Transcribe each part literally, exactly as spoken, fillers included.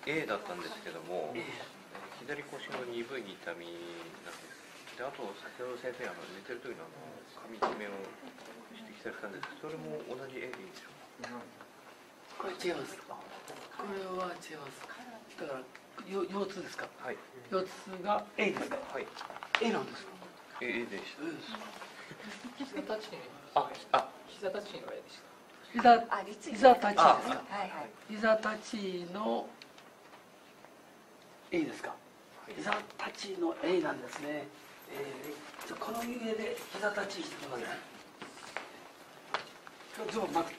A だったんですけども、左腰の鈍い痛みなんです。で、あと先ほど先生あの寝てる時のあの髪締めを指摘されたんですけど、それも同じ A でいいでしょうか。 これ違います。これは違います。だからよ腰痛ですか。はい。腰痛が A ですか。はい。A なんですか。 A でした。 膝立ちにあ、あ、 膝立ちの A でした。 膝膝立ちですか。 はいはい。 膝立ちの A ですか。膝立ちの A なんですね。えー、この上で膝立ちしてください。ズボンまくって、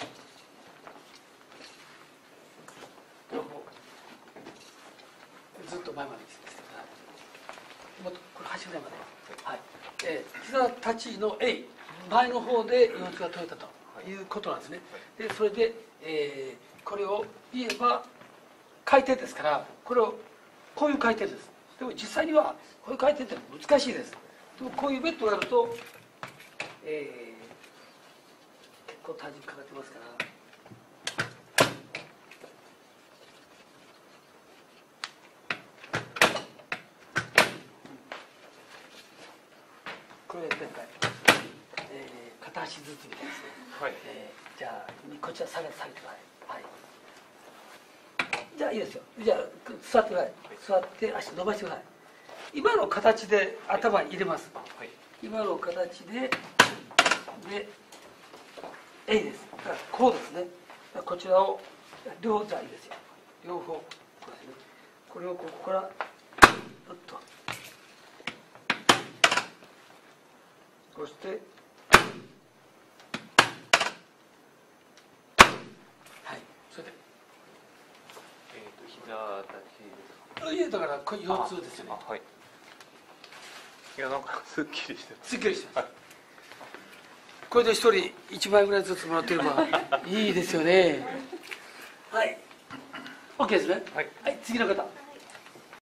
両方ずっと前までしてください。もっとこれ端ぐらいまで。はい。えー、膝立ちの A 前の方で腰痛が取れたということなんですね。でそれで、えー、これを言えば回転ですから、これをこういう回転です。でも実際にはこういう回転って難しいです。でもこういうベッドがあると、えー、結構体重かかってますから。これ前回、えー、片足ずつみたいですね。はい。えー、じゃあこちら下げて下げてください。はい。じゃあいいですよ。じゃあ座ってください。座って足伸ばしてください。今の形で頭に入れます。はい、今の形でで A です。だからこうですね。こちらを両座いいですよ。両方こうですね。これをここからおっとそしてはいそれで。 膝立ちですか。 いやだからこれ腰痛ですよね。 はい。いやなんかすっきりしてます。 すっきりしてます。これで一人一枚ぐらいずつもらってればいいですよね。はい。OK ですね。はい。はい、次の方。